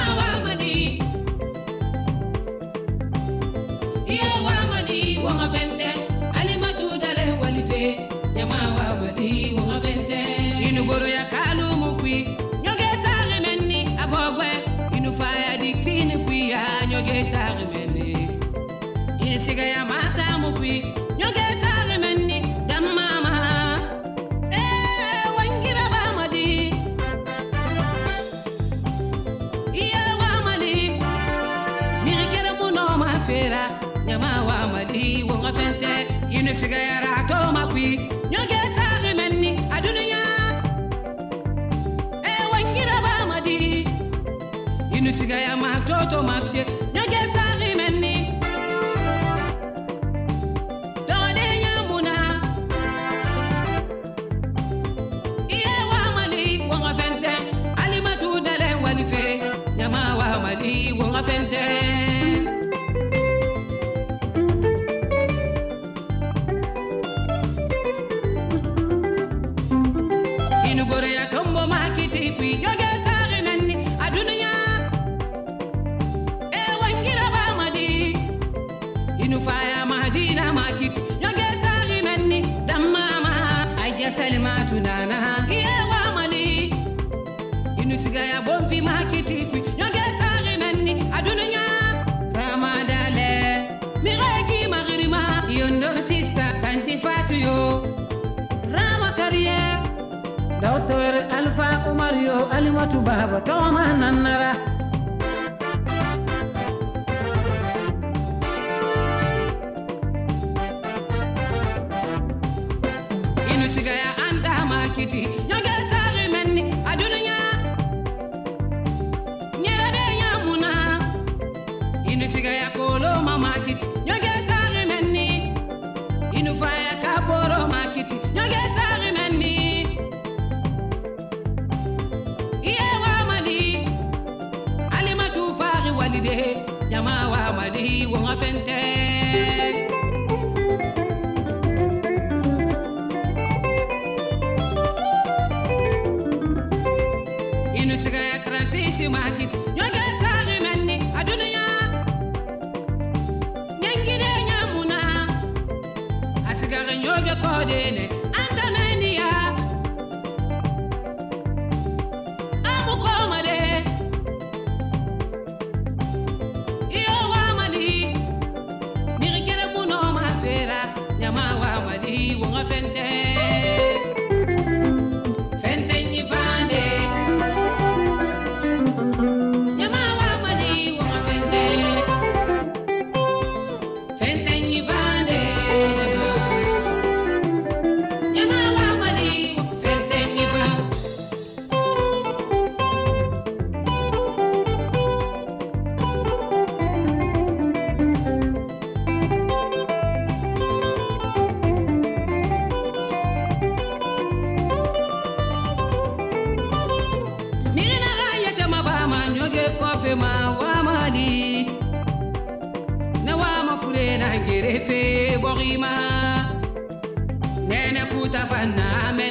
wa mali iya wa mali wa ngafente alimatu dale walife nyama wa mali wa ngafente inu goro ya kalu mukwi nyoge sare menni agogwe inu faya diktine kwi ya nyoge sare menni inu siga ya mata mukwi nyoge sare menni damama wangira ba madi iya wa mali mirikere muno ma fera nyama wa mali wa ngafente inu siga ya rato makwi nyoge sare menni adunya wangira ba madi inu siga ya ma toto marché nyoge sare menni dode nyamuna iya wa mali wa ngafente alimatu dale walife nyama wa mali wa ngafente inu gore ya tombo makiti pi nyoge sare menni adunya wangira ba madi inu faya madina makiti nyoge sare menni damama aja salimatu nana iya wa mali inu siga ya bonfi makiti pi nyoge sare menni adunya ramadale mireki magrima yondo sista tanti fatu yo rama kariye Doctor Alpha Umar yo alimatu baba toma nanara inu siga ya anda makiti nyoge sare menni adunya nyerade nyamuna inu siga ya kolo mama kiti nyoge sare menni inu faya kaporo makiti nyoge sare menni iya wa mali alimatu fari walide nyama wa mali wa ngafente inu siga ya transisi makit nyoge sare menni adunya nyangide nyamuna asigara nyoge kodene anta menia amu komade iyo wa mali mirikere muno mafera nyama wa mali wa ngafente fente nyivande nyama wa mali wa ngafente fente nyivande nyama wa mali fente nyivande mirina ayete mabama nyoge kofe ma wa mali na wa mafure na gerefe borima nene futa fana me